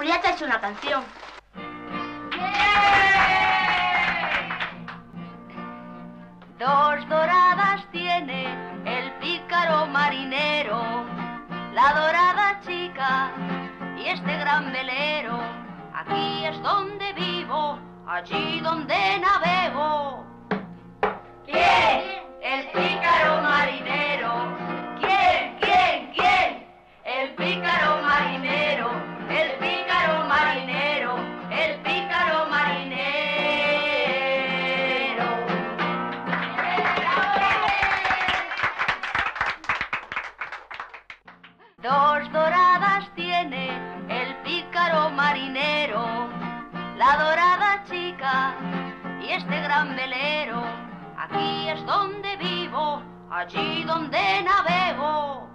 Julieta ha hecho una canción. Dos doradas tiene el pícaro marinero, la dorada chica y este gran velero. Aquí es donde vivo, allí donde navego. ¿Quién? El pícaro marinero. ¿Quién? ¿Quién? ¿Quién? El pícaro marinero, el pícaro marinero, el pícaro marinero. Dos doradas tiene el pícaro marinero, la dorada chica y este gran velero. Aquí es donde vivo, allí donde navego.